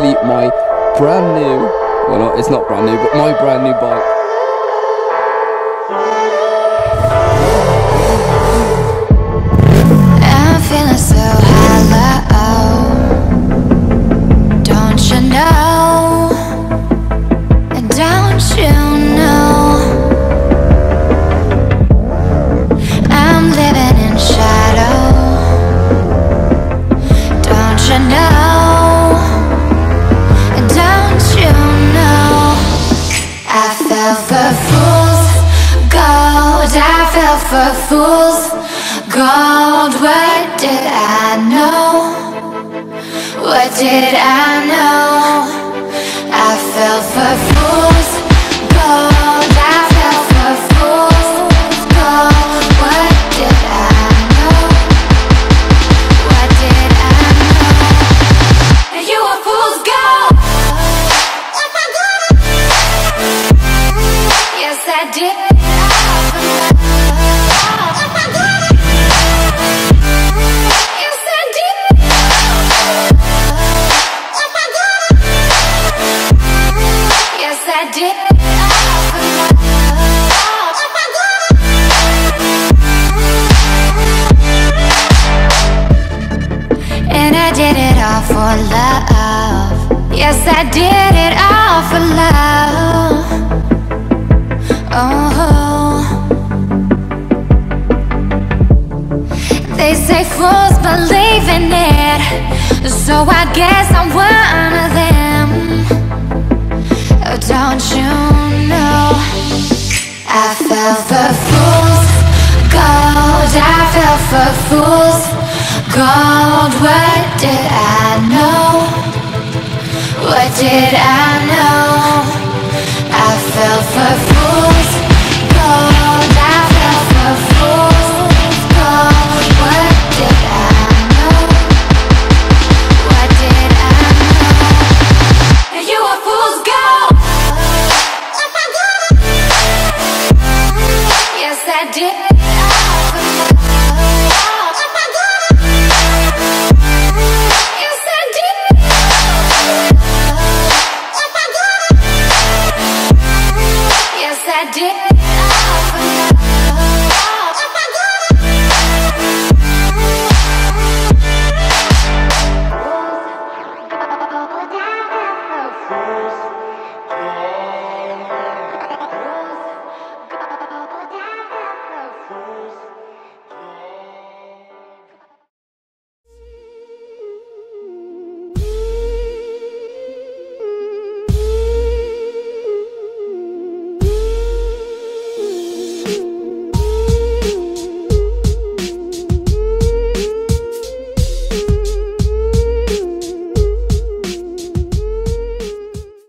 actually my brand new, well not, it's not brand new, but my brand new bike. I'm feeling so hollow, don't you know, don't you know, I'm living in shadow, don't you know, don't you know, I fell for fool's gold, I fell for fool's gold. What did I know? What did I know? I fell for fool's gold, I fell for fool's gold. What did I know? What did I know? You were fool's gold. Yes, I did. And I did it all for love. Yes, I did it all for love. Oh, they say fools believe in it, so I guess I'm one of them. Oh, don't you know, I fell for fool's gold, I fell for fool's gold. What did I know? What did I know? I fell for fool's gold, I fell for fool's gold. What did I know? What did I know? You were fool's gold. Yes, I did. I did.